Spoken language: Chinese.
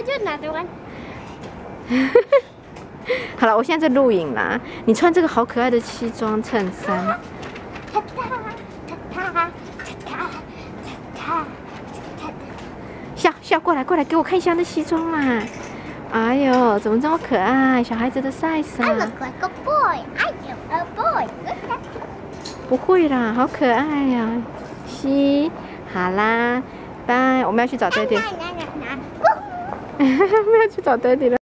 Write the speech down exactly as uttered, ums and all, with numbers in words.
就拿着玩。 好了，我现在在录影啦。你穿这个好可爱的西装衬衫。笑笑过来过来，给我看一下那西装啦。哎呦，怎么这么可爱？小孩子的 size 啊。I look like a boy. I am a boy. 不会啦，好可爱呀、啊。西，好啦，拜，我们要去找爹爹。我们要去找爹爹了。